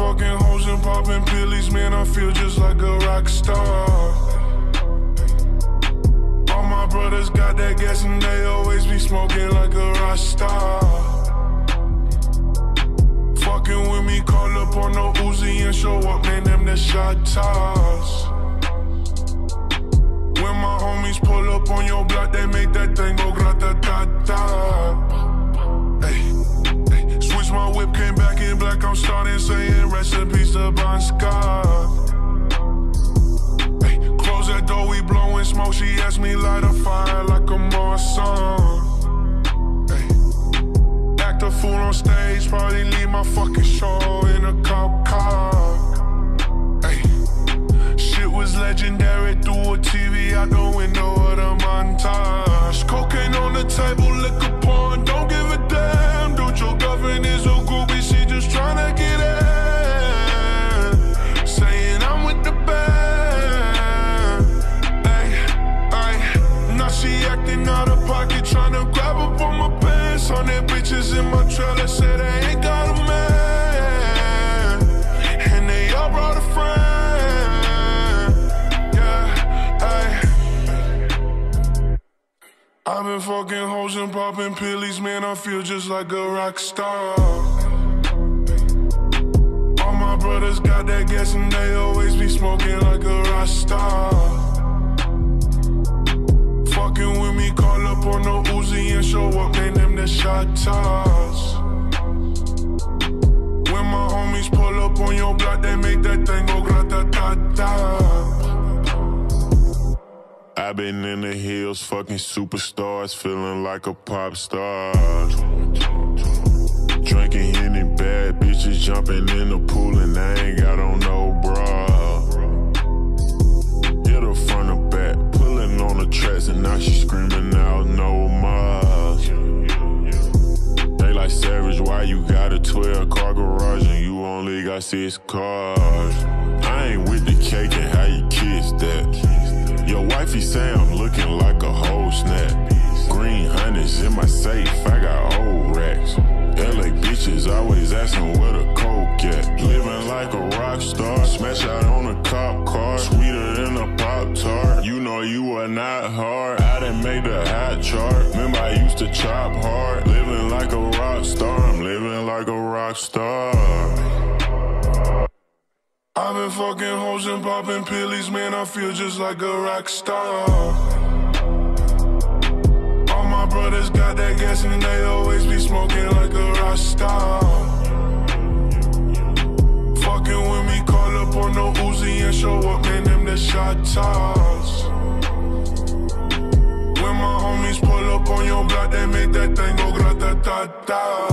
fucking hoes and popping pillies, man, I feel just like a rock star. All my brothers got that gas and they always be smoking like a rock star. Fucking with me, call up on no Uzi and show up, man, them the shot toss. When my homies pull up on your block, they make that thing go grata-ta-ta. Switch my whip, came back in black, I'm starting saying rest in peace to Bon Scott. Close that door, we blowing smoke, she asked me light a fire like a Marsan. Act a fool on stage, probably leave my fucking show in a cop car. Shit was legendary through a TV out the window of the montage. Cocaine on the table, liquor porn, don't give a damn. Dude, your girlfriend is a groupie, she just tryna get in. Saying I'm with the band. Now she acting out of pocket, tryna grab up on my pants. 100 bitches in my trailer, say they ain't got a man. And they all brought a friend. I've been fucking hoes and popping pillies, man, I feel just like a rock star. All my brothers got that gas and they always be smoking like a rock star. Fucking with me, call up on no Uzi and show up, man, them the shot toss. When my homies pull up on your block, they make that thing go grata-ta-ta. I've been in the hills, fucking superstars, feeling like a pop star. Drinking Henny, bad bitches jumping in the pool and I ain't got on no bra. Hit her front or back, pulling on the tracks and now she screaming out no more. They like Savage, why you got a 12-car garage and you only got 6 cars? I ain't with the cake and how you kiss that. Your wifey say I'm looking like a whole snap. Green hundreds in my safe, I got old racks. LA bitches always asking where the coke at. Living like a rock star, smash out on a cop car. Sweeter than a Pop-Tart, you know you are not hard. I done made the hot chart, remember I used to chop hard. Living like a rock star, I'm living like a rock star. I've been fucking hoes and popping pillies, man, I feel just like a rock star. All my brothers got that gas and they always be smoking like a rock star. Fucking with me, call up on no Uzi and show up, man, them the shot toss. When my homies pull up on your block, they make that thing go grata-ta-ta.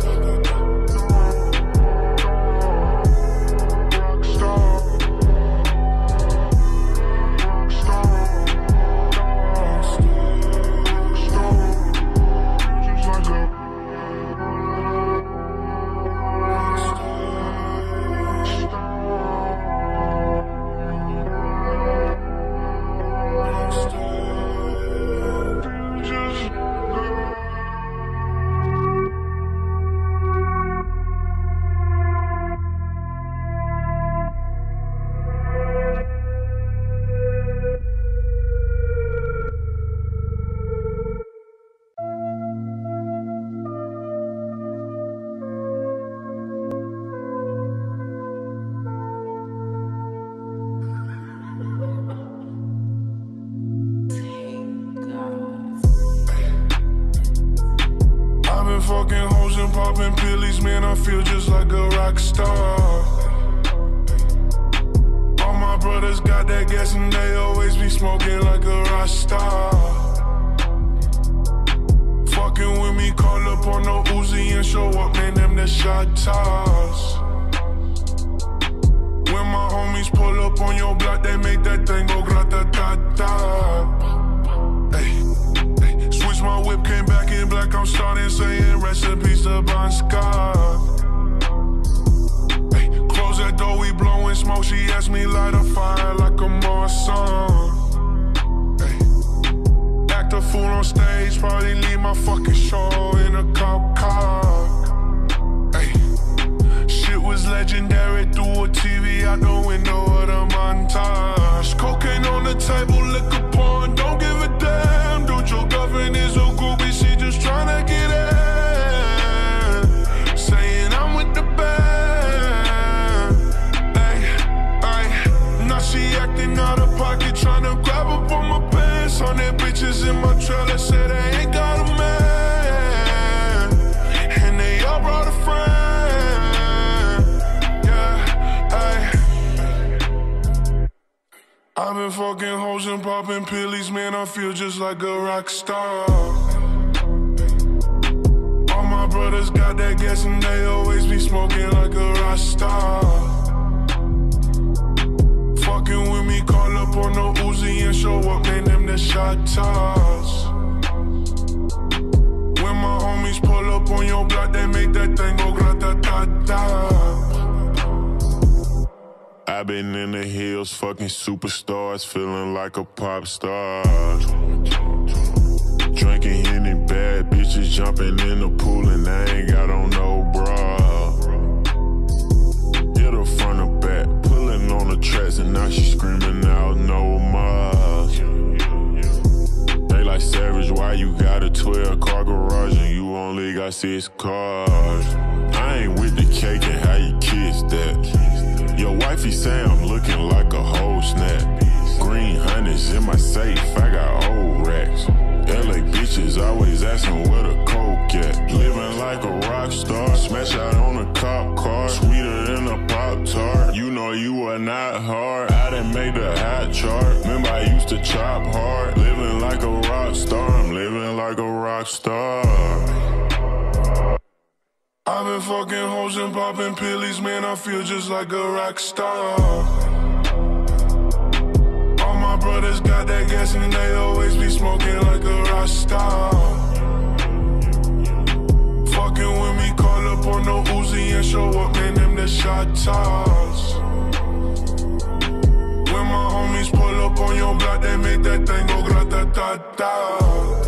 Fucking hoes and popping pillies, man, I feel just like a rock star. All my brothers got that gas and they always be smoking like a rock star. Fucking with me, call up on no Uzi and show up, man, them the shot toss. When my homies pull up on your block, they make that thing go grata-ta-ta. Switch my whip, came back in black, I'm starting saying rest in peace to Bon Scott. Close that door, we blowing smoke, she asked me light a fire like a Marsan. Act a fool on stage, probably leave my fucking show in a cop car. Shit was legendary out the window of the montage. Cocaine on the table, liquor porn, don't give a damn. Dude, your girlfriend is a groupie, she just tryna get in. Saying I'm with the band. Ay, now she acting out of pocket, tryna grab up on my pants. On their bitches in my trailer, say they ain't got a man. And they all brought a friend. I've been fucking hoes and popping pillies, man, I feel just like a rock star. All my brothers got that gas and they always be smoking like a rock star. Fucking with me, call up on the Uzi and show up, man, them the shot toss. When my homies pull up on your block, they make that thing go grata-ta-ta. I've been in the hills, fucking superstars, feeling like a pop star. Drinking Henny, bad bitches jumping in the pool and I ain't got on no bra. Hit her front or back, pulling on the tracks and now she screaming out no more. They like Savage, why you got a 12-car garage and you only got 6 cars? I ain't with the cake and how you kiss that. Your wifey say I'm looking like a whole snap. Green hundreds in my safe, I got old racks. LA bitches always asking where the coke at. Living like a rock star, smash out on a cop car. Sweeter than a Pop-Tart, you know you are not hard. I done made the hot chart, remember I used to chop hard. Living like a rock star, I'm living like a rock star. I've been fucking hoes and popping pillies, man, I feel just like a rock star. All my brothers got that gas and they always be smoking like a rock star. Fucking with me, call up on the Uzi and show up, man, them the shot toss. When my homies pull up on your block, they make that thing go grata-ta-ta.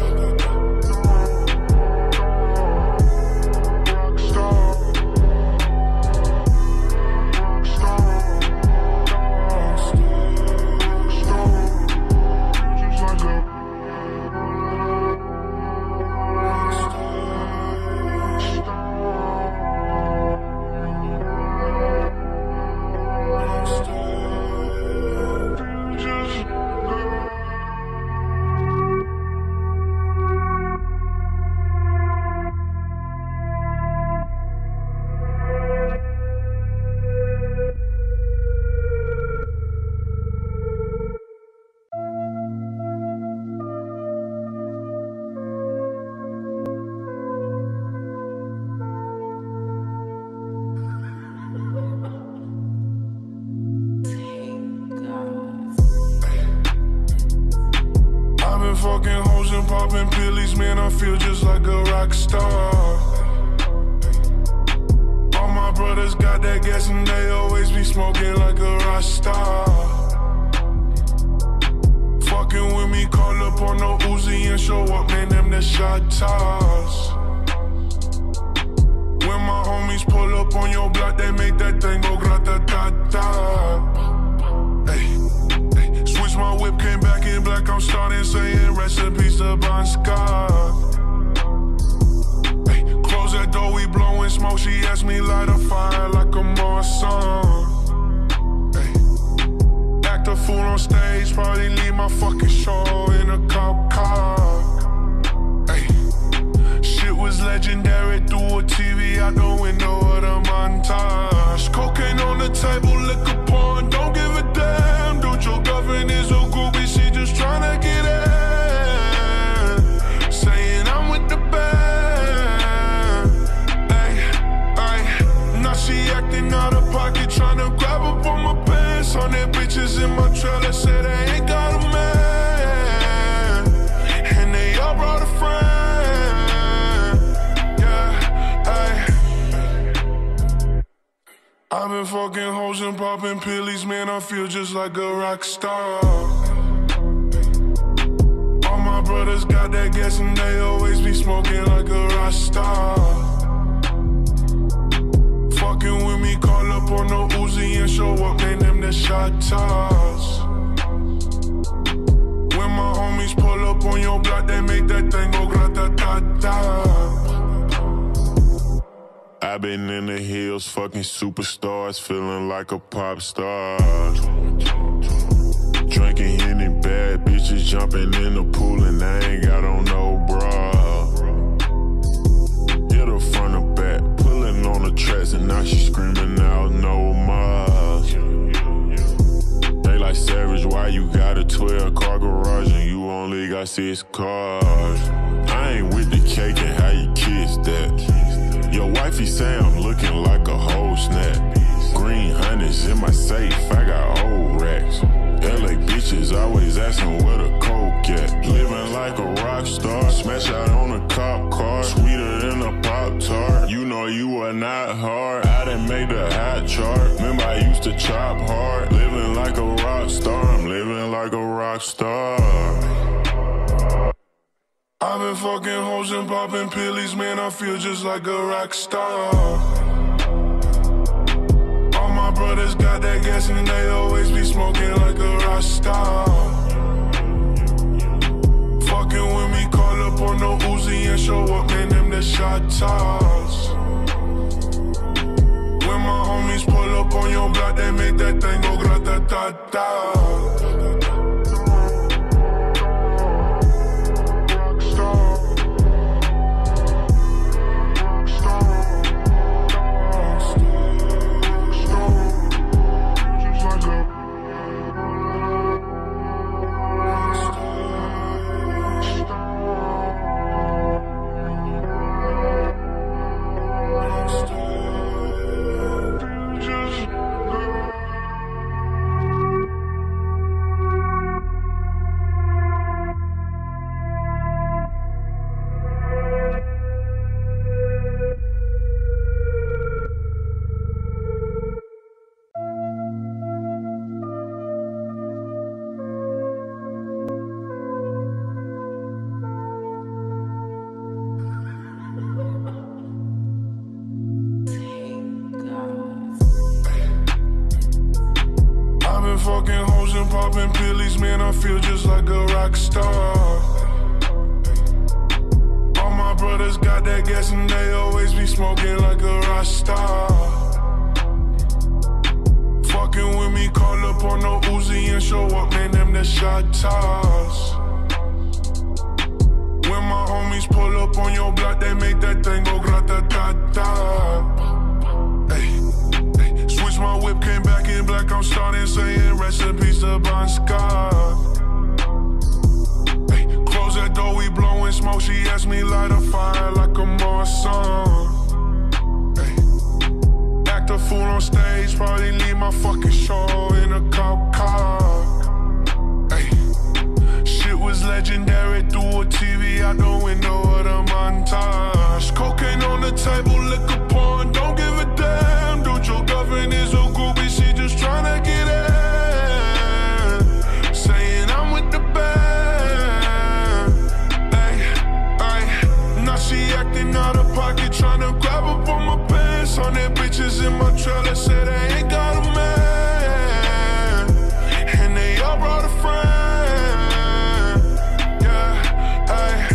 Fucking hoes and popping pillies, man, I feel just like a rock star. All my brothers got that gas and they always be smoking like a rock star. Fucking with me, call up on the Uzi and show up, man, them the shot toss. When my homies pull up on your block, they make that thing go grata-ta-ta. Switch my whip, came back in black, I'm starting saying recipes to Bon Scott. Hey, close that door, we blowing smoke, she asked me light a fire like a Marsan. Hey, act a fool on stage, probably leave my fucking show in a cop car. Hey, shit was legendary, through a TV out the window of the montage. Cocaine on the table, liquor porn, don't give a damn. Dude, your girlfriend is a groupie, she just tryna get in. Saying I'm with the band. Ay, now she acting out of pocket, tryna grab up on my pants. On their bitches in my trailer, say they ain't got a man. And they all brought a friend. Yeah, ay. I've been fucking hoes and popping pillies, man, I feel just like a rock star. All my brothers got that gas and they always be smoking like a rock star. Fucking with me, call up on the Uzi and show up, man, shot toss. When my homies pull up on your block, they make that thing go grata-ta-ta. I've been in the hills, fucking superstars, feeling like a pop star. Drinking Henny, bad bitches jumping in the pool, and I ain't got on no bra. Hit her front or back, pulling on the tracks, and now she screaming out no more. They like, Savage, why you got a 12-car garage and you only got 6 cars? I ain't with the cake and how you kiss that. Your wifey say I'm looking like a whole snap. Green hundreds in my safe, I got old racks. LA bitches always asking where the coke at. Living like a rock star, smash out on a cop car, sweeter than a Pop-Tart. You know you are not hard, I done made the hot chart. Remember I used to chop hard. Living like a rock star, I'm living like a rock star. I've been fucking hoes and popping pillies, man, I feel just like a rock star. All my brothers got that gas and they always be smoking like a rock star. Fucking with me, call up on no Uzi and show up, man, them the shot toss. When my homies pull up on your block, they make that thing go grata-ta-ta. Fucking hoes and popping pillies, man, I feel just like a rock star. All my brothers got that gas and they always be smoking like a rock star. Fucking with me, call up on no Uzi and show up, man, them the shot toss. When my homies pull up on your block, they make that thing go grata-ta-ta. Switch my whip, came back in black, I'm starting saying recipes to Bon Scott. Hey, close that door, we blowing smoke, she asked me light a fire like a Marsan. Hey, act a fool on stage, probably leave my fucking show in a cop car. Hey, shit was legendary through a TV out the window of the montage. Cocaine on the table, liquor porn, don't give a damn. Dude, your girlfriend is a groupie, she just tryna get in. Saying I'm with the band. Ay, now she acting out of pocket, tryna grab up on my pants. On their bitches in my trailer, said they ain't got a man. And they all brought a friend. Yeah, ay.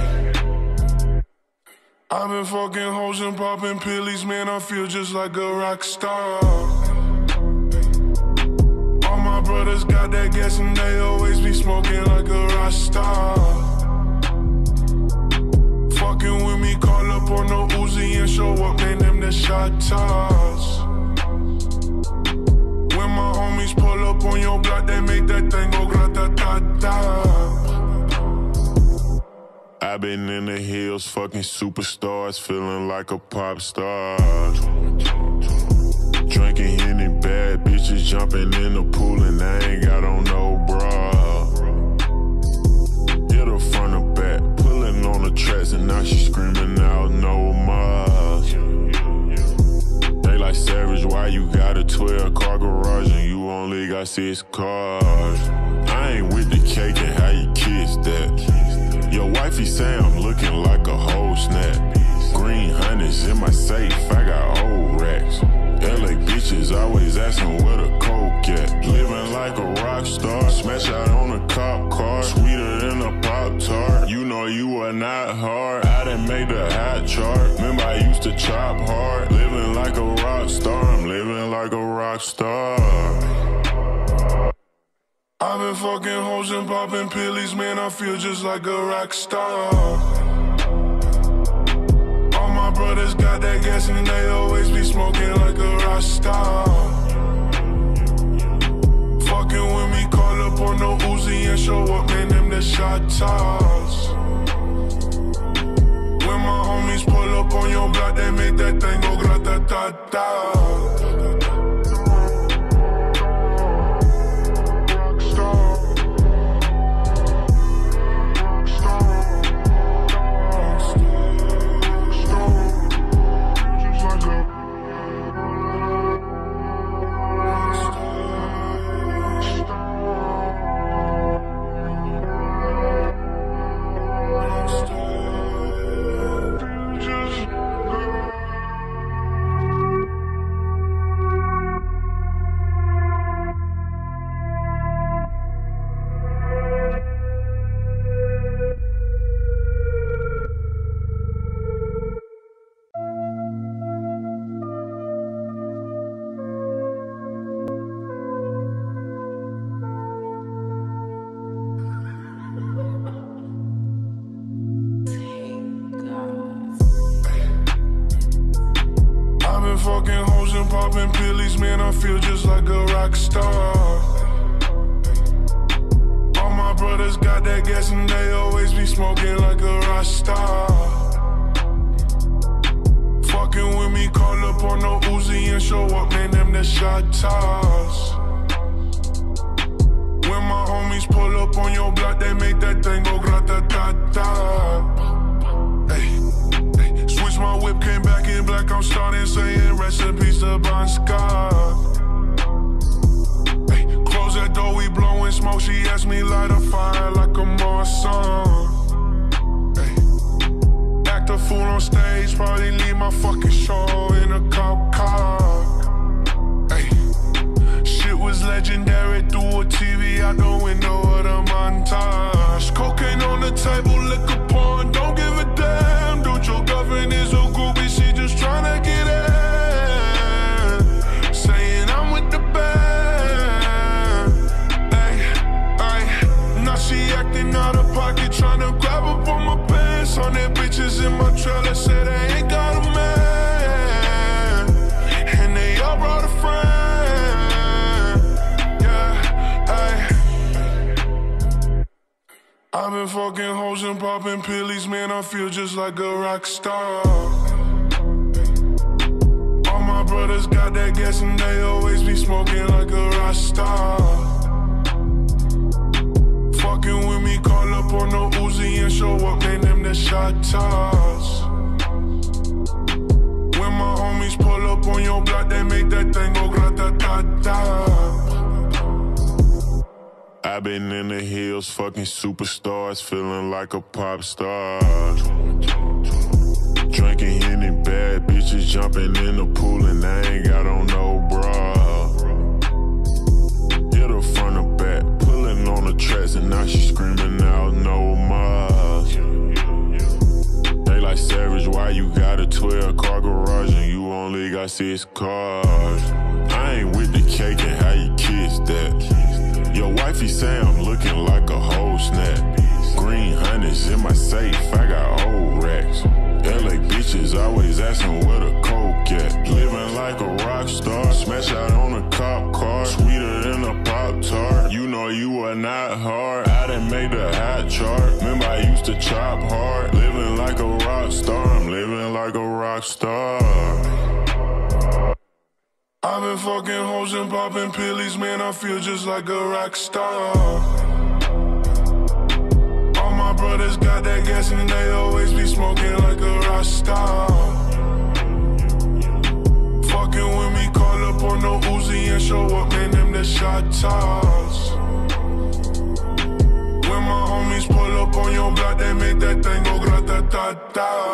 I've been fucking hoes and popping pillies, man, I feel just like a rock star. All my brothers got that gas and they always be smoking like a rock star. Fucking with me, call up on no Uzi and show up, man, them the shot toss. When my homies pull up on your block, they make that thing go grata-ta-ta. I've been in the hills, fucking superstars, feeling like a pop star. Drinking Henny, bad bitches jumping in the pool, and I ain't got on no bra. Hit her front or back, pulling on the tracks, and now she screaming out no more. They like, Savage, why you got a 12-car garage and you only got 6 cars? I ain't with the cake and how you kiss that. Your wifey say I'm looking like a whole snap. Green hundreds in my safe, I got old racks. LA bitches always asking where the coke at. rap star, I'm living like a rock star. I've been fucking hoes and popping pillies, man, I feel just like a rock star. All my brothers got that gas and they always be smoking like a rock star. Fucking with me, call up on no Uzi and show up, man, them the shot toss. When my homies pull up on your block, they make that thing go grata-ta-ta. Fucking hoes and popping pillies, man, I feel just like a rock star. All my brothers got that gas and they always be smoking like a rock star. Fucking with me, call up on no Uzi and show up, man, them the shot toss. When my homies pull up on your block, they make that thing go grata-ta-ta. Switch my whip, came back in black, I'm starting saying rest in peace to Bon Scott. Hey, close that door, we blowing smoke, she asked me light a fire like a Marsan. Hey, act a fool on stage, probably leave my fucking show in a cop car. Hey, shit was legendary through a TV out the window of the montage. Cocaine on the table, liquor porn, don't give a damn. Dude, your girlfriend is a groupie, she just tryna get in. Saying I'm with the band. Ay, ay, now she acting out of pocket, tryna grab up on my pants. On their bitches in my trailer, say they ain't got a man. And they all brought a friend. Yeah, ay. I've been fucking hoes and popping pillies, man, I feel just like a rock star. All my brothers got that gas and they always be smoking like a rock star. Fucking with me, call up on no Uzi and show up, man, them the shot toss. When my homies pull up on your block, they make that thing go grata-ta-ta. I've been in the hills, fucking superstars, feeling like a pop star. Drinking Henny, bad bitches jumping in the pool and I ain't got on no bra. Hit her front or back, pulling on the tracks and now she screaming out no more. They like Savage, why you got a 12-car garage and you only got 6 cars? I ain't with the cake and how you kiss that. Your wifey say I'm looking like a whole snap. Green hundreds in my safe, I got old racks. LA bitches always asking where the coke at. Living like a rock star, smash out on a cop car. Sweeter than a Pop-Tart, you know you are not hard. I done made the hot chart, remember I used to chop hard. Living like a rock star, I'm living like a rock star. I've been fucking hoes and popping pillies, man, I feel just like a rock star. All my brothers got that gas and they always be smoking like a rock star. Fucking with me, call up on no Uzi and show up, man, them the shot toss. When my homies pull up on your block, they make that thing go grata-ta-ta.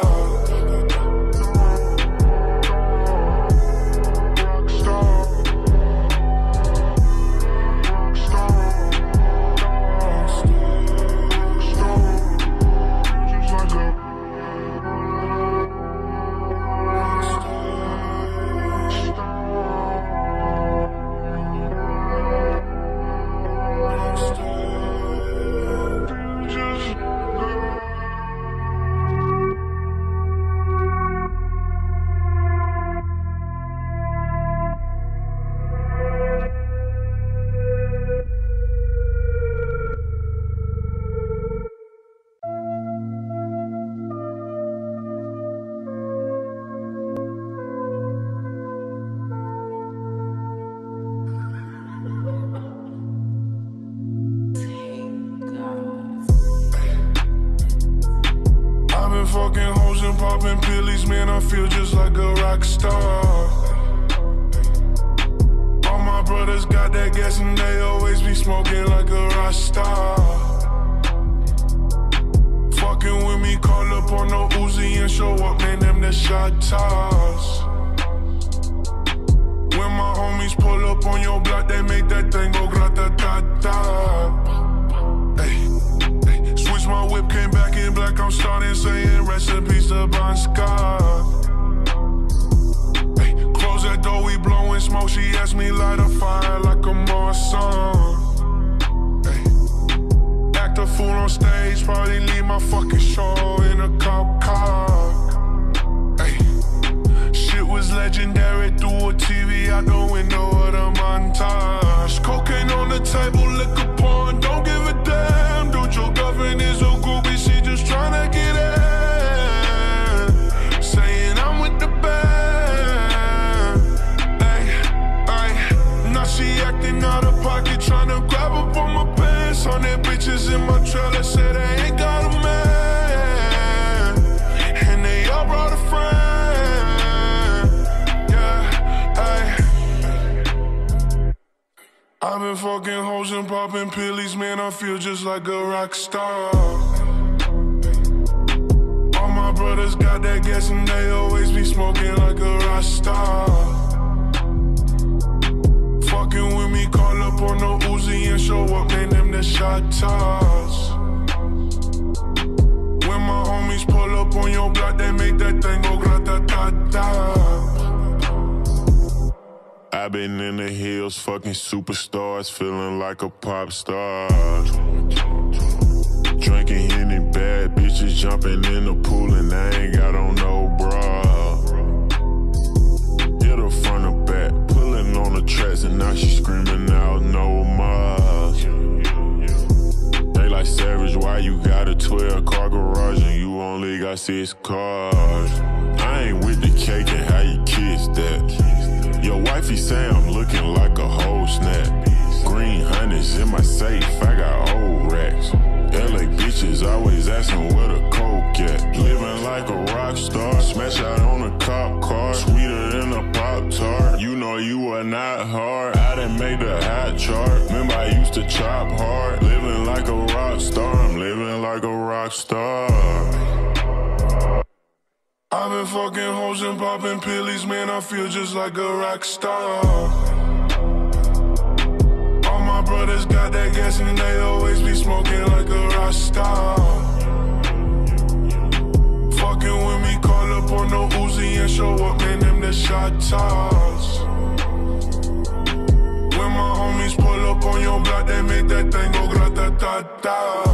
Stop. popping pillies, man, I feel just like a rock star. All my brothers got that gas and they always be smoking like a rock star. Fucking with me, call up on no Uzi and show up, man, them the shot toss. When my homies pull up on your block, they make that thing go grata-ta-ta. Switch my whip, came back in black, I'm starting saying recipes to Bon Scott. Close that door, we blowing smoke, she asked me light a fire like a Marsan. Act a fool on stage, probably leave my fucking show in a cop car. Shit was legendary through a TV out the window of the montage. Cocaine on the table, liquor porn, don't give a damn. Dude, your girlfriend is a groupie, she just tryna get in. Saying I'm with the band. Now she acting out of pocket, tryna grab up on my pants. 100 bitches in my trailer, say they ain't got a man. And they all brought a friend. I've been fucking hoes and popping pillies, man, I feel just like a rock star. All my brothers got that gas and they always be smoking like a rock star. Fucking with me, call up on no Uzi and show up, man, them the shot toss. When my homies pull up on your block, they make that thing go grata-ta-ta. I've been in the hills, fucking superstars, feeling like a pop star. Drinking Henny, bad bitches jumping in the pool and I ain't got on no bra. Hit her front or back, pulling on the tracks and now she screaming out no more. They like Savage, why you got a 12-car garage and you only got 6 cars? I ain't with the cake and how you kiss that. Your wifey say I'm looking like a whole snap. Green hundreds in my safe, I got old racks. LA bitches always asking where the coke at. Living like a rock star, smash out on a cop car. Sweeter than a Pop-Tart, you know you are not hard. I done made the hot chart, remember I used to chop hard. Living like a rock star, I'm living like a rock star. I've been fucking hoes and popping pillies, man, I feel just like a rock star. All my brothers got that gas and they always be smoking like a rock star. Fucking with me, call up on no Uzi and show up, man, them the shot toss. When my homies pull up on your block, they make that thing go grata-ta-ta.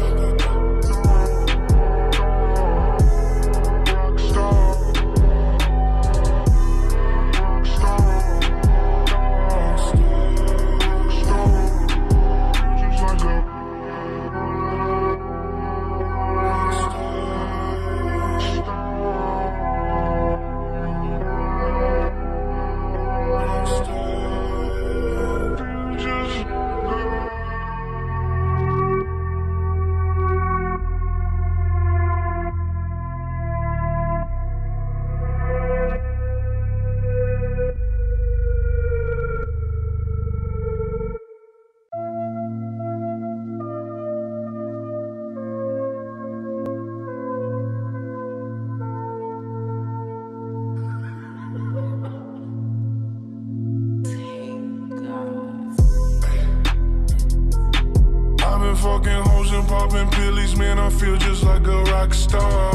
Fucking hoes and popping pillies, man, I feel just like a rock star.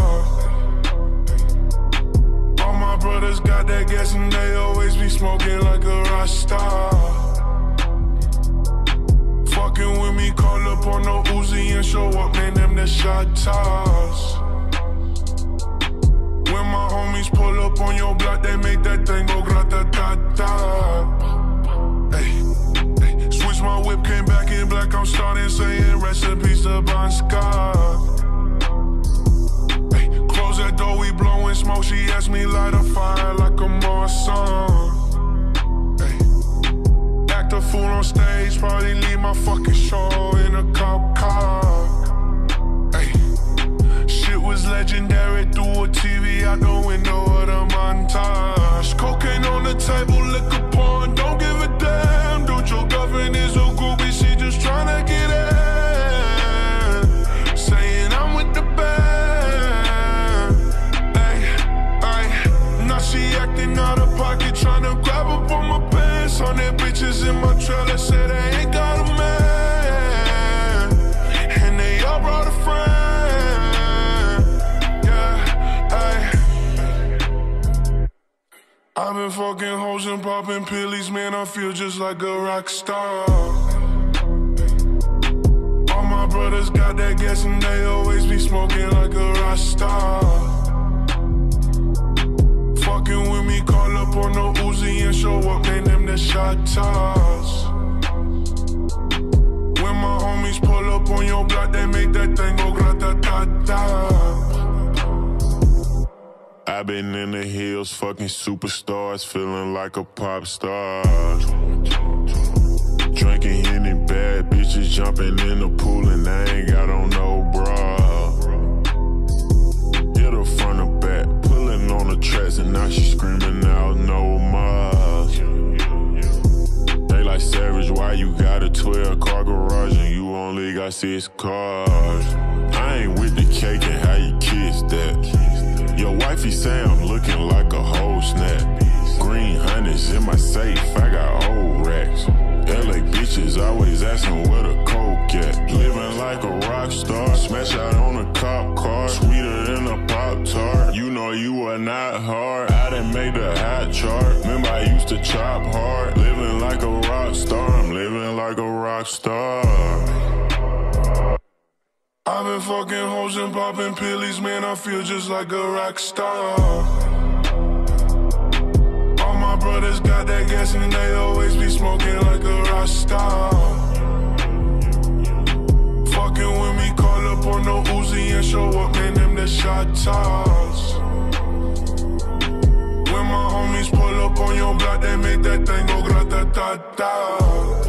All my brothers got that gas and they always be smoking like a rock star. Fucking with me, call up on no Uzi and show up, man, them the shot toss. When my homies pull up on your block, they make that thing go grata-ta-ta. Switch my whip, came back in black, I'm starting saying recipes to Bon Scott. Close that door, we blowing smoke, she asked me light a fire like a Marsan. Act a fool on stage, probably leave my fucking show in a cop car. Shit was legendary through a TV out the been fucking hoes and popping pillies, man, I feel just like a rock star. All my brothers got that gas and they always be smoking like a rock star. Fucking with me, call up on the Uzi and show up, man, them the shot toss. When my homies pull up on your block, they make that thing go grata-ta-ta. I've been in the hills, fucking superstars, feeling like a pop star. Drinking Henny, bad bitches jumping in the pool and I ain't got on no bra. Hit her front or back, pulling on the tracks and now she screaming out no more. They like Savage, why you got a 12-car garage and you only got 6 cars? I ain't with the cake and how you kiss that. Your wifey say I'm looking like a whole snap. Green hundreds in my safe, I got old racks. LA bitches always asking where the coke at. Living like a rock star, smash out on a cop car. Sweeter than a Pop-Tart, you know you are not hard. I done made the hot chart, remember I used to chop hard. Living like a rock star, I'm living like a rock star. I've been fucking hoes and popping pillies, man, I feel just like a rock star. All my brothers got that gas and they always be smoking like a rock star. Fucking with me, call up on the Uzi and show up, man, them the shot toss. When my homies pull up on your block, they make that thing go grata-ta-ta.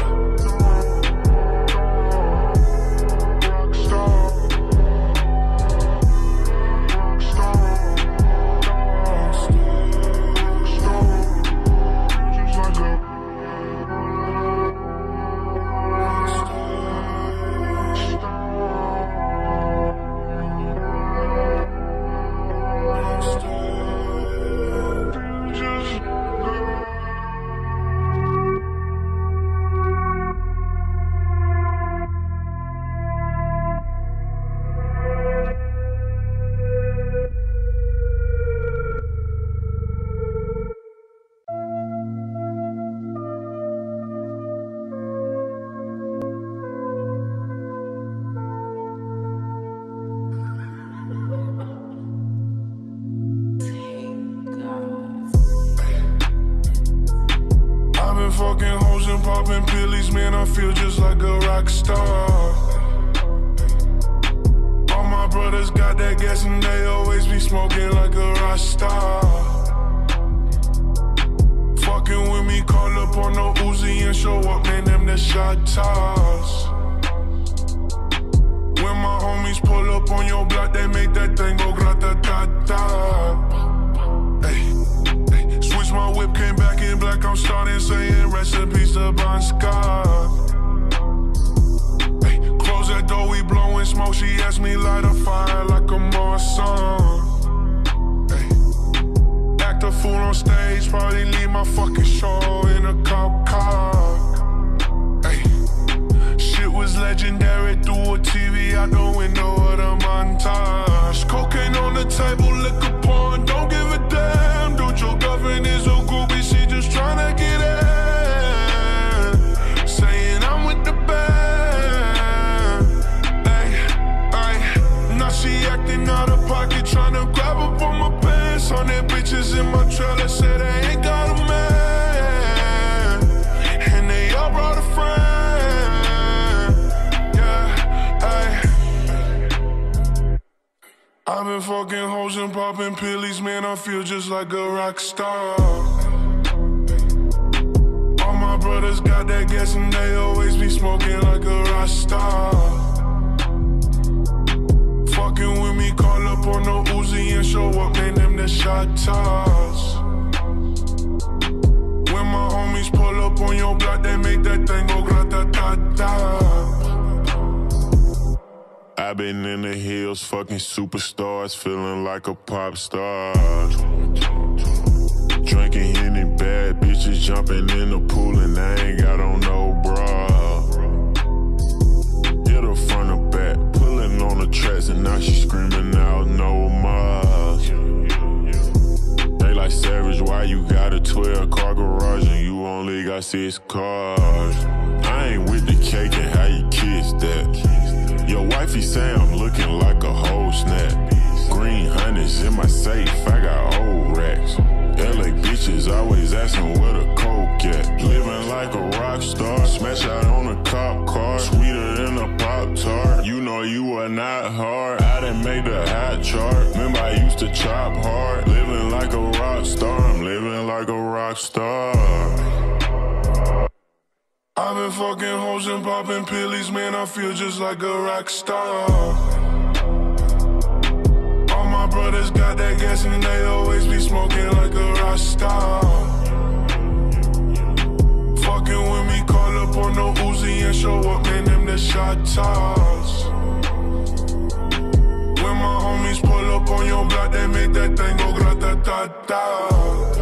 Fucking hoes and popping pillies, man, I feel just like a rock star. All my brothers got that gas and they always be smoking like a rock star. Fucking with me, call up on the Uzi and show up, man, them the shot toss. When my homies pull up on your block, they make that thing go grata-ta-ta. Switch my whip, came back in black, I'm starting saying recipes to Bon Scott. Hey, close that door, we blowing smoke, she asked me light a fire like a Marsan. Hey, act a fool on stage, probably leave my fucking show in a cop car. Hey, shit was legendary through a TV out the window of the montage. Cocaine on the table, liquor porn, don't give a damn. Dude, your girlfriend is a groupie, she just tryna get in. Saying I'm with the band. Ay, ay, now she acting out of pocket, tryna grab up on my pants. On their bitches in my trailer, said they ain't got a man. And they all brought a friend. Yeah, ay. I've been fucking hoes and popping pillies, man, I feel just like a rock star. All my brothers got that gas and they always be smoking like a rock star. Fucking with me, call up on the Uzi and show up, man, them the shot toss. When my homies pull up on your block, they make that thing go grata-ta-ta. I've been in the hills, fucking superstars, feeling like a pop star. Drinking Henny, bad bitches jumping in the pool and I ain't got on no bra. Hit her front or back, pulling on the tracks and now she screaming out no more. They like Savage, why you got got 6 cars. I ain't with the cake and how you kiss that. Your wifey say I'm looking like a whole snap. Green hundreds in my safe, I got old racks. LA bitches always asking where the coke at. Living like a rock star, smash out on a cop car. Sweeter than a Pop-Tart, you know you are not hard. I done made the hot chart, remember I used to chop hard. Living like a rock star, I'm living like a rock star. I've been fucking hoes and popping pillies, man, I feel just like a rock star. All my brothers got that gas and they always be smoking like a rock star. Fucking with me, call up on no Uzi and show up, man, them the shot toss. When my homies pull up on your block, they make that thing go grata-ta-ta.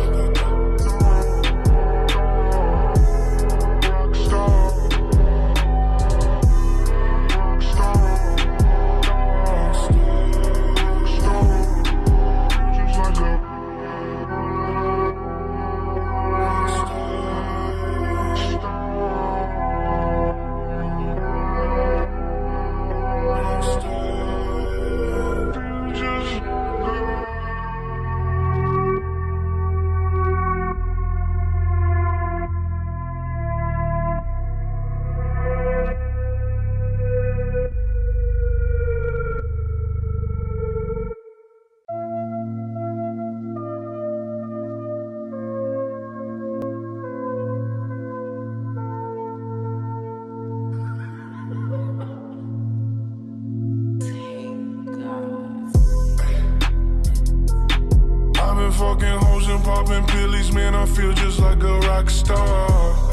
Fucking hoes and popping pillies, man, I feel just like a rock star.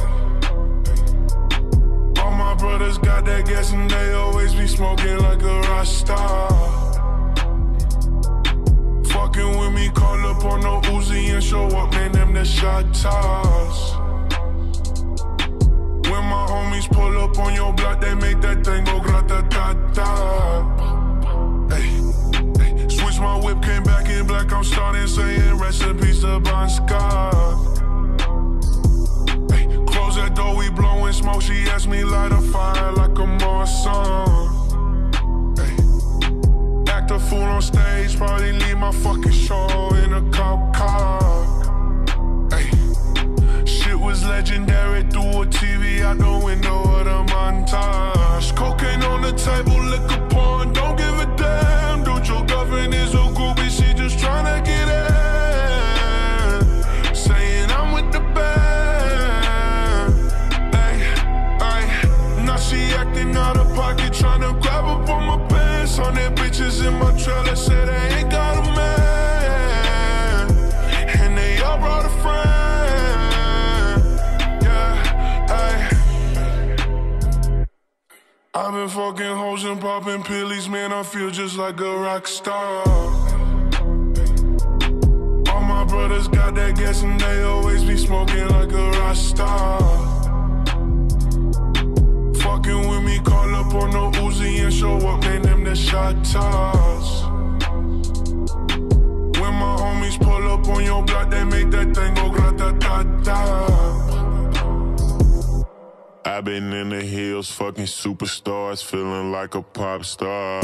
All my brothers got that gas and they always be smoking like a rock star. Fucking with me, call up on no Uzi and show up, man, them the shot toss. When my homies pull up on your block, they make that thing go grata-ta-ta. Switch my whip, came back in black, I'm starting saying rest in peace to Bon Scott. Hey, close that door, we blowing smoke, she asked me light a fire like a Marsan. Hey, act a fool on stage, probably leave my fucking show in a cop car. Hey, shit was legendary through a TV out the window of the montage. Cocaine on the table, liquor porn, don't give a damn. Dude, your girlfriend is a groupie, she just tryna get in. Saying I'm with the band. Ay, ay, now she acting out of pocket, tryna grab up on my pants. 100 bitches in my trailer, say they ain't got a man. And they all brought a friend. Yeah, ay. I've been fucking hoes and popping pillies, man, I feel just like a rock star. All my brothers got that gas and they always be smoking like a rock star. Fucking with me, call up on no Uzi and show up, man, them the shot toss. When my homies pull up on your block, they make that thing go grata-ta-ta. I've been in the hills, fucking superstars, feeling like a pop star.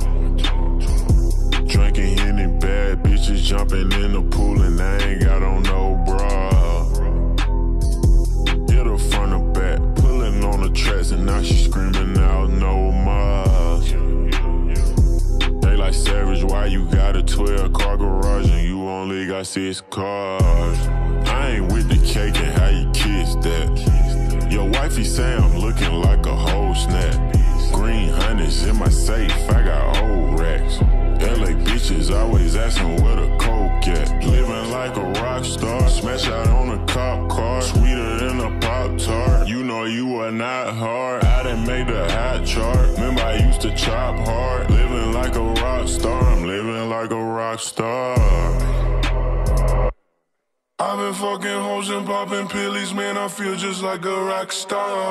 Drinking Henny, bad bitches jumping in the pool and I ain't got on no bra. Hit her front or back, pulling on the tracks and now she screaming out no more. They like Savage, why you got a 12-car garage and you only got 6 cars? I ain't with the cake and how you kiss that. Your wifey say I'm looking like a whole snap. Green hundreds in my safe, I got old racks. LA bitches always asking where the coke at. Living like a rock star, smash out on a cop car. Sweeter than a Pop-Tart, you know you are not hard. I done made the hot chart, remember I used to chop hard. Living like a rock star, I'm living like a rock star. I've been fucking hoes and popping pillies, man, I feel just like a rock star.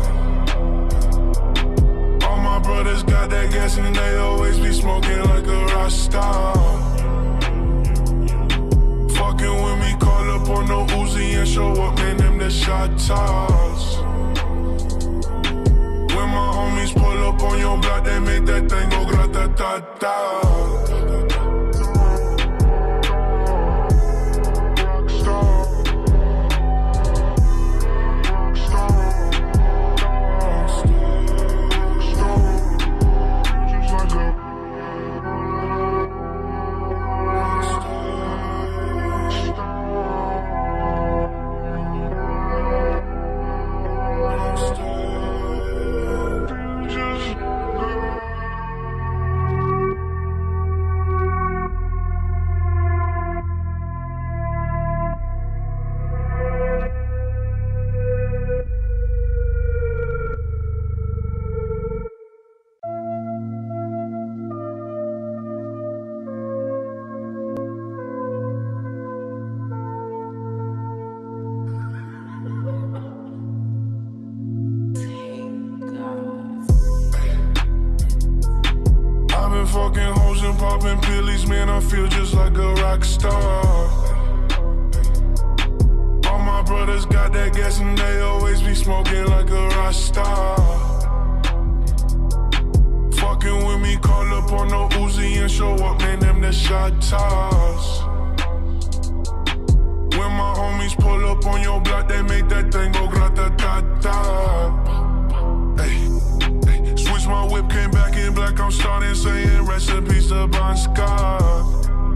All my brothers got that gas and they always be smoking like a rock star. Fucking with me, call up on no Uzi and show up, man, them that shot toss. When my homies pull up on your block, they make that thing go grata-ta-ta. Fucking hoes and popping pillies, man, I feel just like a rock star. All my brothers got that gas and they always be smoking like a rock star. Fucking with me, call up on no Uzi and show up, man, them the shot toss. When my homies pull up on your block, they make that thing go grata-ta-ta. Switch my whip, came back in black, I'm starting saying recipes to Bon Scott.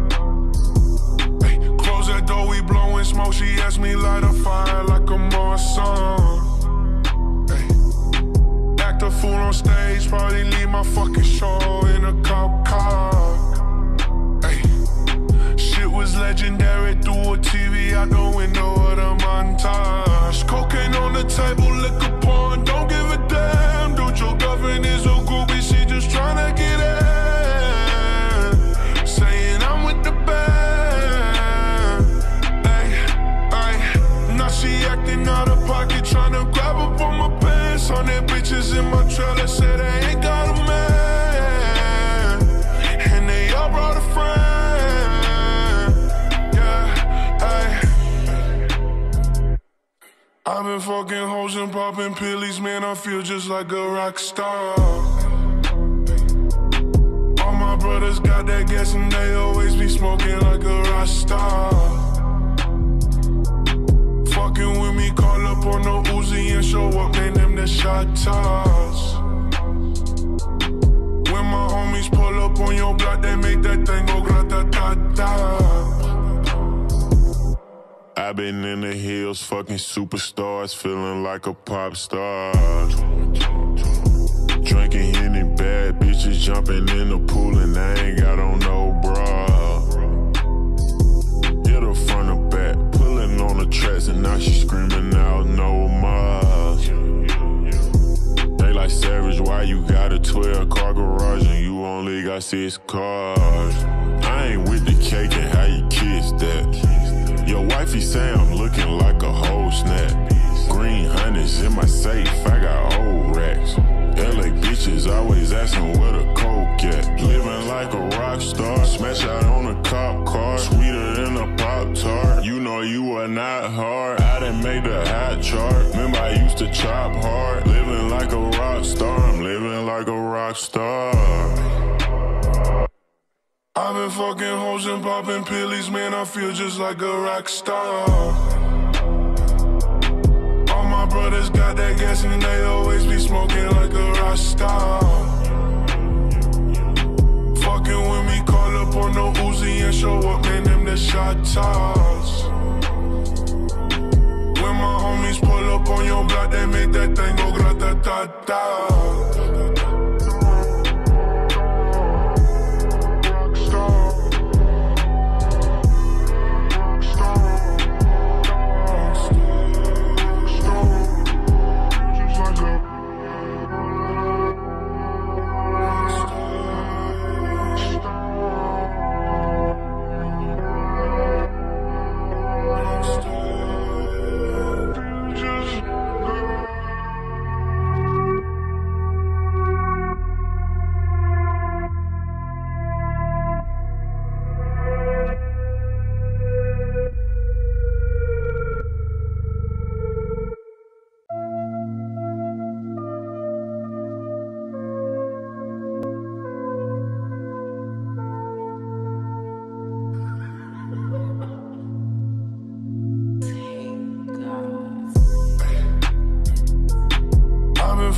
Hey, close that door, we blowing smoke, she asked me light a fire like a Marsan. Hey, act a fool on stage, probably leave my fucking show in a cop car. Hey, shit was legendary through a TV out the window of the montage. Cocaine on the table, liquor porn, don't give a damn. Dude, your girlfriend is a groupie, she just tryna get in. Saying I'm with the band. Ay, ay, now she acting out of pocket, tryna grab up on my pants. 100 bitches in my trailer, say they ain't got a man, and they all brought a friend. Yeah, ay. I've been fucking hoes and popping pillies, man, I feel just like a rock star. All my brothers got that gas and they always be smoking like a rock star. Fucking with me, call up on no Uzi and show up, man, them the shot toss. When my homies pull up on your block, they make that thing go grata-ta-ta. I've been in the hills, fucking superstars, feeling like a pop star. Drinking Henny, bad bitches jumping in the pool and I ain't got on no bra. Hit her front or back, pulling on the tracks and now she screaming out no more. They like Savage, why you got a 12-car garage and you only got 6 cars? I ain't with the cake and how you kiss that. Your wifey say I'm looking like a whole snap. Green hundreds in my safe, I got old racks. LA bitches always asking where the coke at. Living like a rock star, smash out on a cop car. Sweeter than a Pop-Tart, you know you are not hard. I done made the hot chart, remember I used to chop hard. Living like a rock star, I'm living like a rock star. I've been fucking hoes and popping pillies, man, I feel just like a rock star. All my brothers got that gas and they always be smoking like a rock star. Fucking with me, call up on no Uzi and show up, man, them the shot toss. When my homies pull up on your block, they make that thing go grata-ta-ta.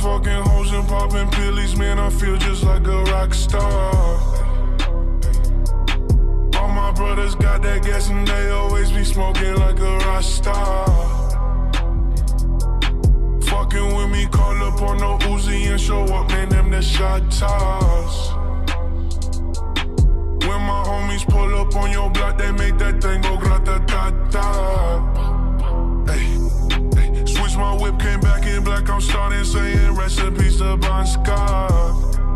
fucking hoes and popping pillies, man, I feel just like a rock star. All my brothers got that gas and they always be smoking like a rock star. Fucking with me, call up on no Uzi and show up, man, them the shot toss. When my homies pull up on your block, they make that thing go grata-ta-ta. Switch my whip, came back in black, I'm starting saying recipes to Bon Scott.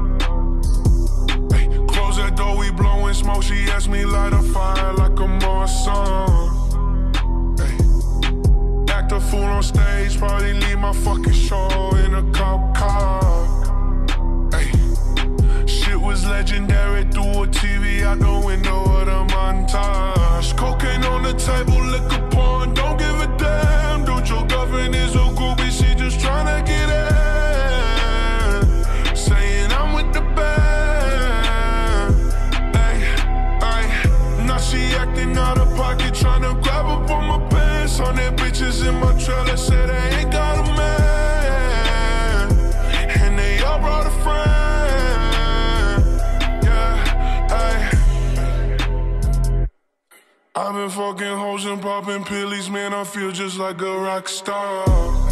Close that door, we blowing smoke, she asked me light a fire like a Marsan. Act a fool on stage, probably leave my fucking show in a cop car. Shit was legendary through a TV out the window of the montage. Cocaine on the table, liquor porn, don't give a damn. Dude, your girlfriend is a groupie, she just tryna get in. Saying I'm with the band. Now she acting out of pocket, tryna grab up on my pants. On their bitches in my trailer, said they ain't got a man. And they all brought a friend. I've been fucking hoes and popping pillies, man, I feel just like a rock star.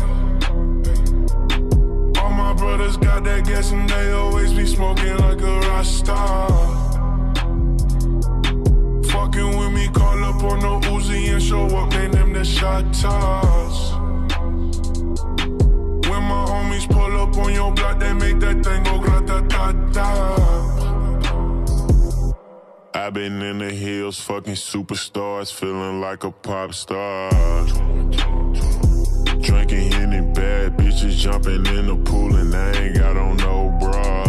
All my brothers got that gas and they always be smoking like a rock star. Fucking with me, call up on no Uzi and show up, man, them the shot toss. When my homies pull up on your block, they make that thing go grata-ta-ta. I've been in the hills, fucking superstars, feeling like a pop star. Drinking Henny, bad bitches jumping in the pool and I ain't got on no bra.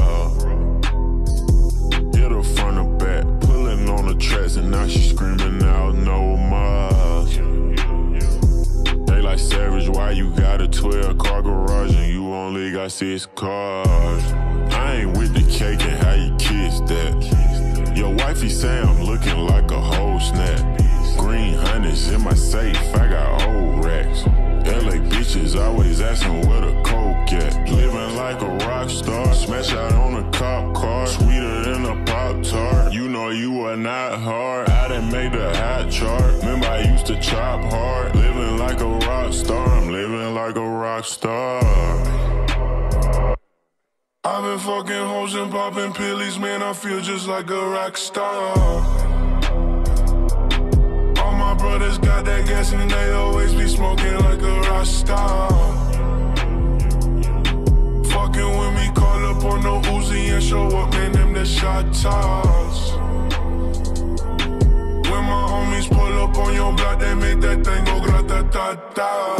Hit her front or back, pulling on the tracks and now she screaming out no more. They like Savage, why you got a 12-car garage and you only got 6 cars? I ain't with the cake and how you kiss that. Your wifey say I'm looking like a whole snap. Green hundreds in my safe, I got old racks. LA bitches always asking where the coke at. Living like a rock star, smash out on a cop car. Sweeter than a Pop-Tart, you know you are not hard. I done made the hot chart, remember I used to chop hard. Living like a rock star, I'm living like a rock star. I've been fucking hoes and popping pillies, man, I feel just like a rock star. All my brothers got that gas and they always be smoking like a rock star. Fucking with me, call up on no Uzi and show up, man, them the shot toss. When my homies pull up on your block, they make that thing go grata-ta-ta.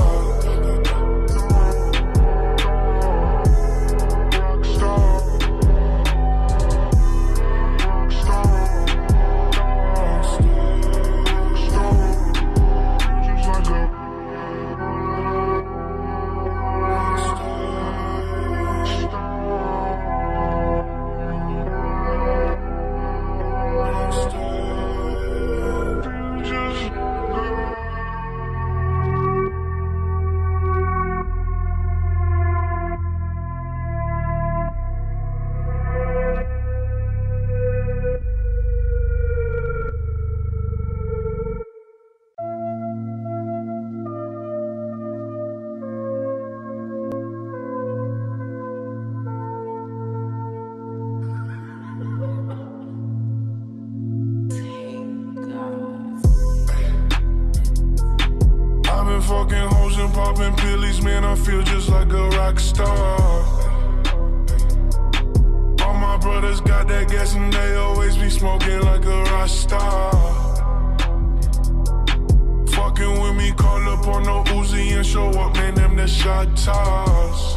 Fucking hoes and popping pillies, man, I feel just like a rock star. All my brothers got that gas and they always be smoking like a rock star. Fucking with me, call up on no Uzi and show up, man, them the shot toss.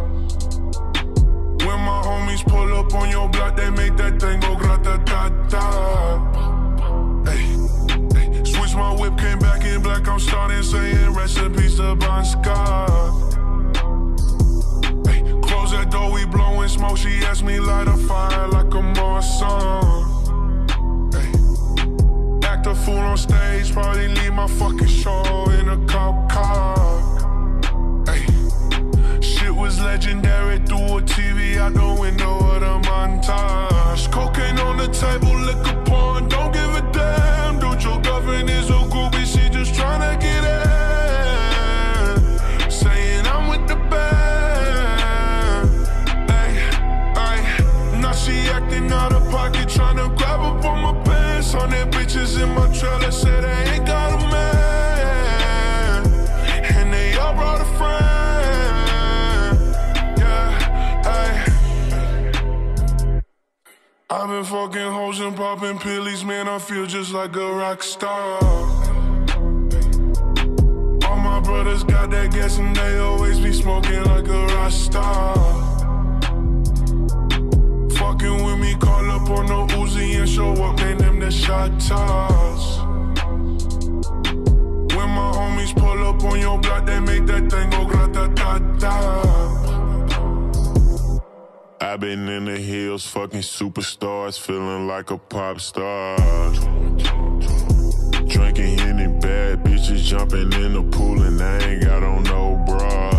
When my homies pull up on your block, they make that thing go grata-ta-ta. Switch my whip, came back in black, I'm starting saying recipes to Bon Scott. Close that door, we blowing smoke, she asked me light a fire like a Marsan. Act a fool on stage, probably leave my fucking show in a cop car. Shit was legendary hoes and popping pillies, man, I feel just like a rock star. All my brothers got that gas and they always be smoking like a rock star. Fucking with me, call up on no Uzi and show up, name them the shot toss. When my homies pull up on your block, they make that thing go grata-ta-ta. I've been in the hills, fucking superstars, feeling like a pop star. Drinking Henny, bad bitches jumping in the pool and I ain't got on no bra.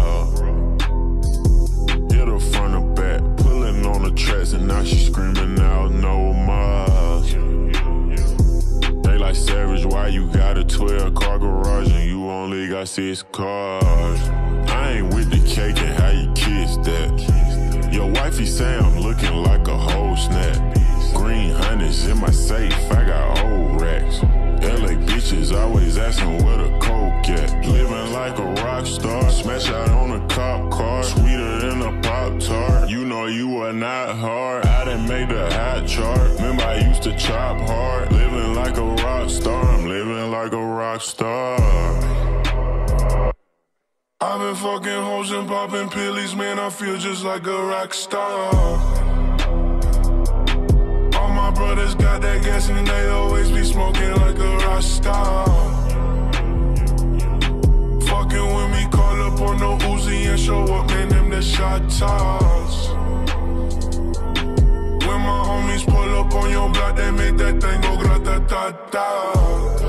Hit her front or back, pulling on the tracks and now she screaming out no more. They like Savage, why you got a 12-car garage and you only got 6 cars? I ain't with the cake and how you kiss that. Your wifey say I'm looking like a whole snap. Green hundreds in my safe, I got old racks. LA bitches always asking where the coke at. Living like a rock star, smash out on a cop car. Sweeter than a Pop-Tart, you know you are not hard. I done made the hot chart, remember I used to chop hard. Living like a rock star, I'm living like a rock star. I've been fucking hoes and popping pillies, man, I feel just like a rock star. All my brothers got that gas and they always be smoking like a rock star. Fucking with me, call up on no Uzi and show up, man, them the shot toss. When my homies pull up on your block, they make that thing go grata-ta-ta.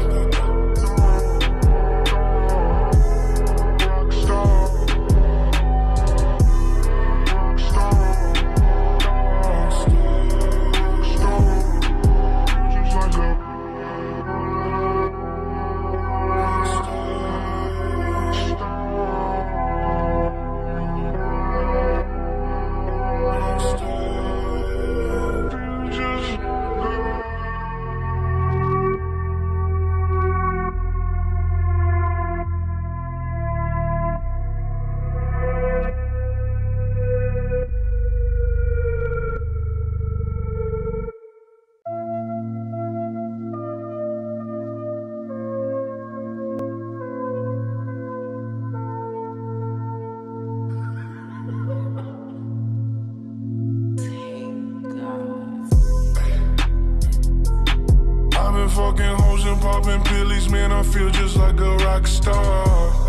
Fucking hoes and popping pillies, man, I feel just like a rock star.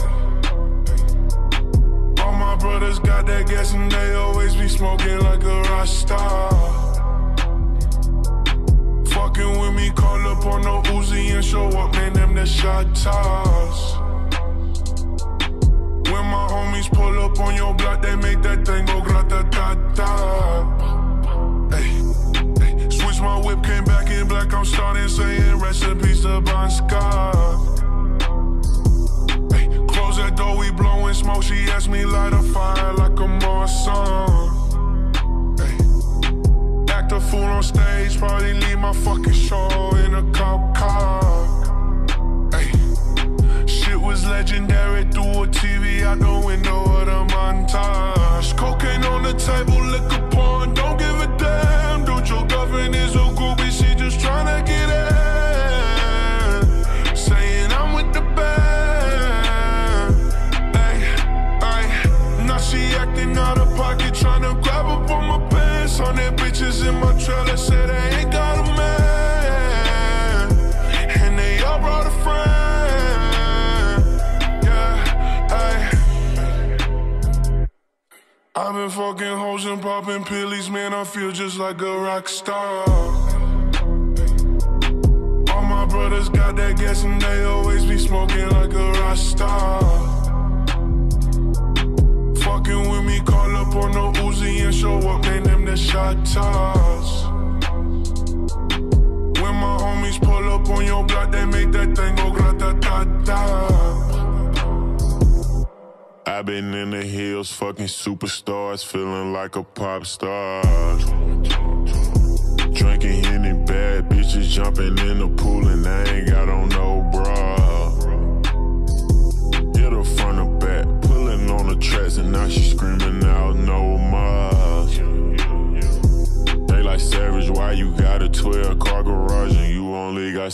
All my brothers got that gas and they always be smoking like a rock star. Fucking with me, call up on no Uzi and show up, man, them the shot toss. When my homies pull up on your block, they make that thing go grata-ta-ta. Switch my whip, came back in black, I'm starting saying recipes to Bon Scott. Hey, close that door, we blowing smoke, she asked me light a fire like a Marsan. Hey, act a fool on stage, probably leave my fucking show in a cop car. Hey, shit was legendary through a TV out the window of the montage. Cocaine on the table, liquor porn, don't give a damn. Dude, your girlfriend is a groupie, she just tryna get in. Saying I'm with the band. Ay, ay, now she acting out of pocket, tryna grab up on my pants. 100 bitches in my trailer, say they ain't got a man. And they all brought a friend. Yeah, ay. I've been fucking hoes and popping pillies, man, I feel just like a rock star. All my brothers got that gas and they always be smoking like a rock star. Fucking with me, call up on no Uzi and show up, name them the shot toss. When my homies pull up on your block, they make that thing go grata-ta-ta. I've been in the hills, fucking superstars, feeling like a pop star. Drinking Henny, bad bitches jumping in the pool and I ain't got on no bra. Hit her front or back, pulling on the tracks and now she screaming out no more. They like Savage, why you got a 12-car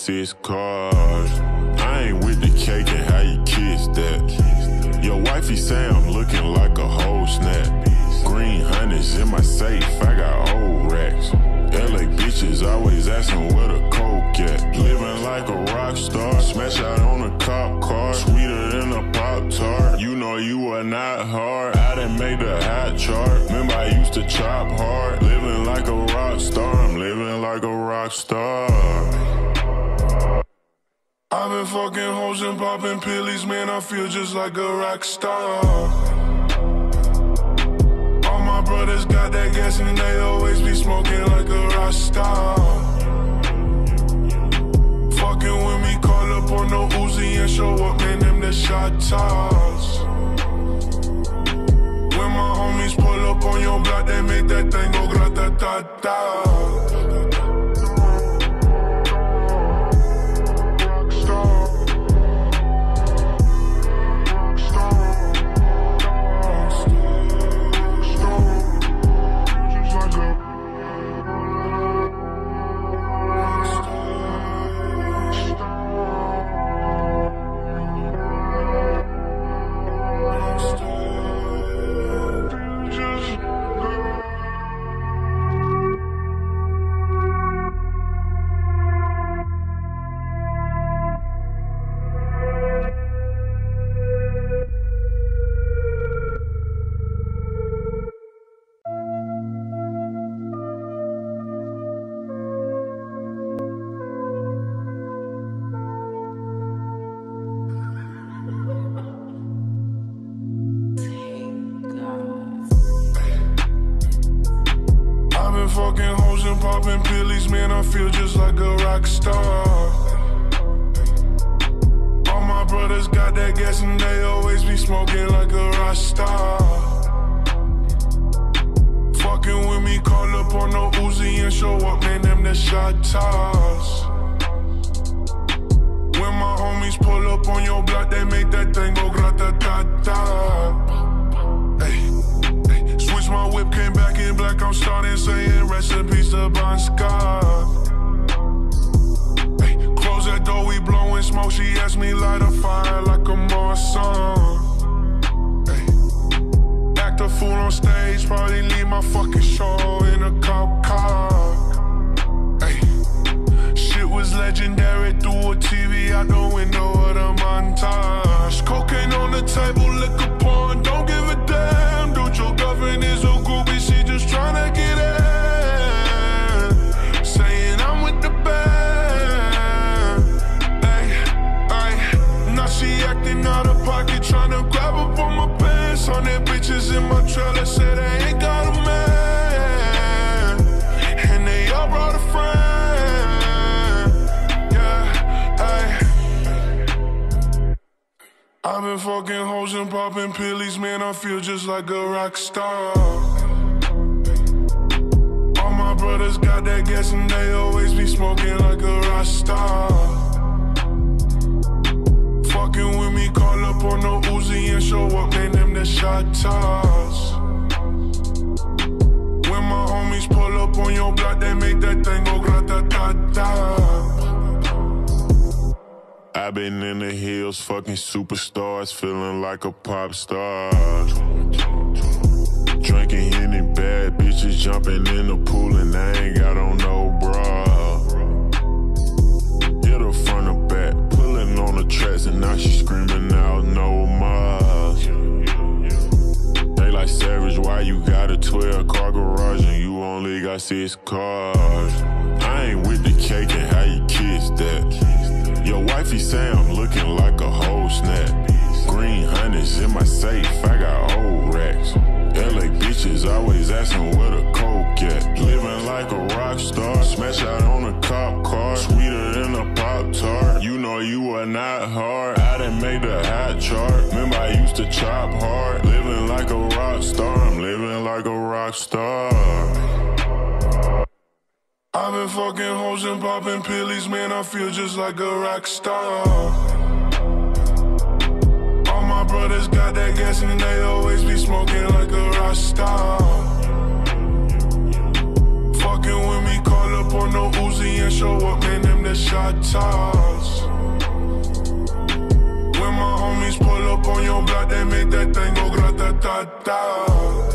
6 cars. I ain't with the cake and how you kiss that. Your wifey say I'm looking like a whole snap. Green hundreds in my safe, I got old racks. LA bitches always asking where the coke at. Living like a rock star, smash out on a cop car. Sweeter than a Pop-Tart, you know you are not hard. I done made the hot chart, remember I used to chop hard. Living like a rock star, I'm living like a rock star. I've been fucking hoes and popping pillies, man, I feel just like a rock star. All my brothers got that gas and they always be smoking like a rock star. Fucking with me, call up on no Uzi and show up, man, them the shot toss. When my homies pull up on your block, they make that thing go grata-ta-ta. Fucking hoes and popping pillies, man, I feel just like a rock star. All my brothers got that gas and they always be smoking like a rock star. Fucking with me, call up on no Uzi and show up, man, them the shot toss. When my homies pull up on your block, they make that thing go grata-ta-ta. Switch my whip, came back in black, I'm starting saying rest in peace to Bon Scott. Hey, close that door, we blowing smoke, she asked me light a fire like a Marsan. Hey, act a fool on stage, probably leave my fucking show in a cop car. Hey, shit was legendary through a TV out the window of the montage. Cocaine on the table, liquor porn, don't give a damn. Dude, your girlfriend is a groupie, she just tryna get in. Saying I'm with the band. Ay, now she acting out of pocket, tryna grab up on my pants. 100 bitches in my trailer, say they ain't got a man, and they all brought a friend. Yeah, ay. I've been fucking hoes and popping pillies, man, I feel just like a rock star. All my brothers got that gas and they always be smoking like a rock star. Fucking with me, call up on no Uzi and show up, man, them the shot toss. When my homies pull up on your block, they make that thing go grata-ta-ta. I've been in the hills, fucking superstars, feeling like a pop star. Drinking Henny, bad bitches jumping in the pool and I ain't got on no bra. Hit her front or back, pulling on the tracks and now she screaming out no more. They like Savage, why you got a 12-car garage and you only got 6 cars? I ain't with the cake and how you kiss that. Your wifey say I'm looking like a whole snap. Green hundreds in my safe, I got old racks. LA bitches always asking where the coke at. Living like a rock star, smash out on a cop car. Sweeter than a Pop-Tart, you know you are not hard. I done made the hot chart, remember I used to chop hard. Living like a rock star, I'm living like a rock star. I've been fucking hoes and popping pillies, man, I feel just like a rock star. All my brothers got that gas and they always be smoking like a rock star. Fucking with me, call up on no Uzi and show up, man, them the shot shot toss. When my homies pull up on your block, they make that thing go grata-ta-ta.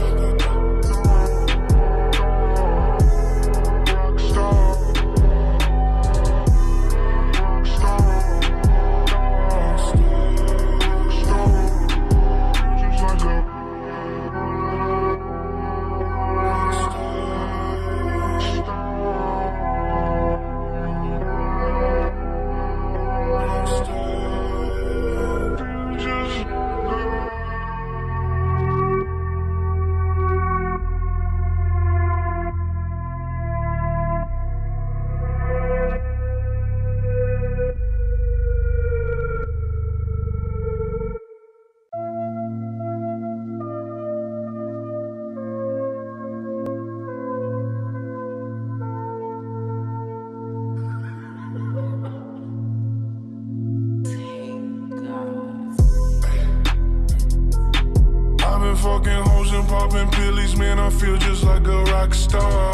Fucking hoes and popping pillies, man, I feel just like a rock star.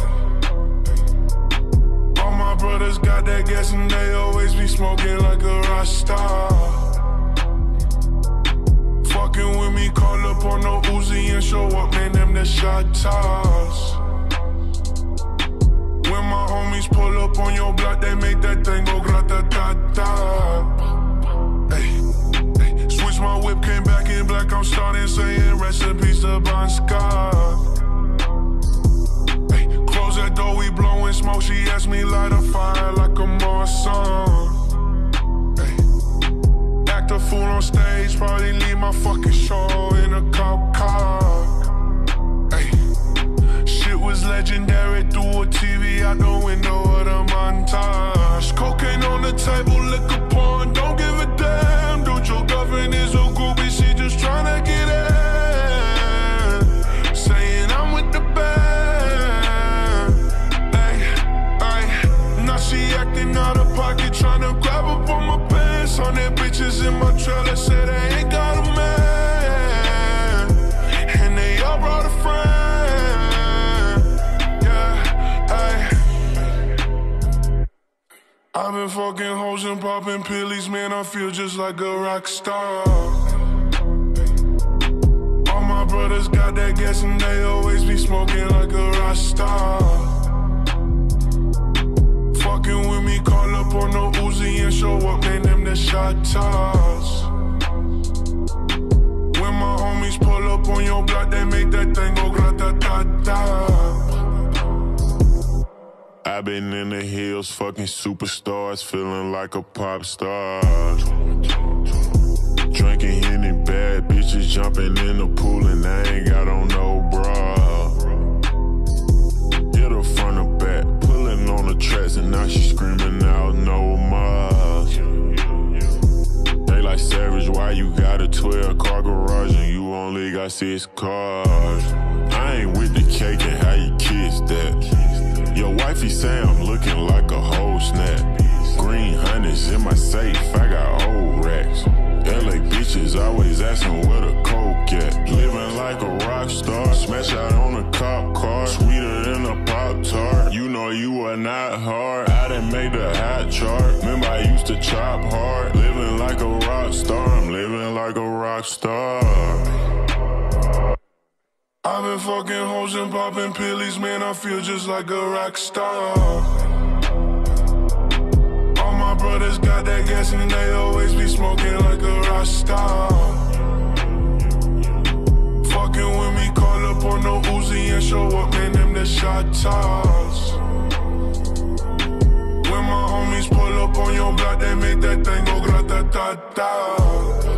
All my brothers got that gas and they always be smoking like a rock star. Fucking with me, call up on no Uzi and show up, man, them the shot toss. When my homies pull up on your block, they make that thing go grata-ta-ta. Switch my whip, came back in black, I'm starting saying recipes to Bon Scott. Hey, close that door, we blowing smoke, she asked me light a fire like a Marsan. Hey, act a fool on stage, probably leave my fucking show in a cop car. Hey, shit was legendary, through a TV out the window of the montage. Cocaine on the table, liquor porn, don't give a damn. Dude, your girlfriend is a groupie, she just tryna get in. Saying I'm with the band. Ay, ay, now she acting out of pocket, tryna grab up on my pants. 100 bitches in my trailer, said they ain't got a man. And they all brought a friend. Yeah, ay. I've been fucking hoes and popping pillies, man, I feel just like a rock star. All my brothers got that gas and they always be smoking like a rock star. Fucking with me, call up on no Uzi and show up, man, them the shot toss. When my homies pull up on your block, they make that thing go grata-ta-ta. I've been in the hills, fucking superstars, feeling like a pop star. Drinking Henny, bad bitches jumping in the pool and I ain't got on no bra. Hit her front or back, pulling on the tracks and now she screaming out no more. They like Savage, why you got a 12-car garage and you only got 6 cars? I ain't with the cake and how you kiss that. Your wifey say I'm looking like a whole snap. Green hundreds in my safe, I got old racks. LA bitches always asking where the coke at. Living like a rock star, smash out on a cop car. Sweeter than a Pop-Tart, you know you are not hard. I done made the hot chart, remember I used to chop hard. Living like a rock star, I'm living like a rock star. I've been fucking hoes and popping pillies, man, I feel just like a rock star. All my brothers got that gas and they always be smoking like a rock star. Fucking with me, call up on no Uzi and show up, man, them the shot toss. When my homies pull up on your block, they make that thing go grata-ta-ta.